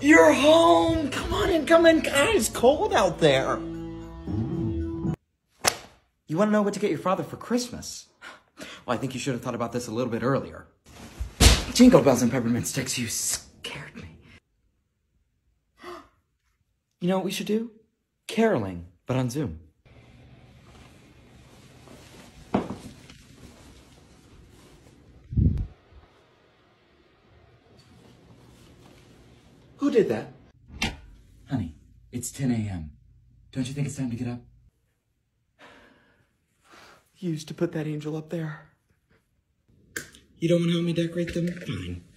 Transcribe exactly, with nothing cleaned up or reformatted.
You're home! Come on in, come in. God, it's cold out there. You want to know what to get your father for Christmas? Well, I think you should have thought about this a little bit earlier. Jingle bells and peppermint sticks, you scared me. You know what we should do? Caroling, but on Zoom. Who did that? Honey, it's ten A M Don't you think it's time to get up? You used to put that angel up there. You don't want to help me decorate them? Fine.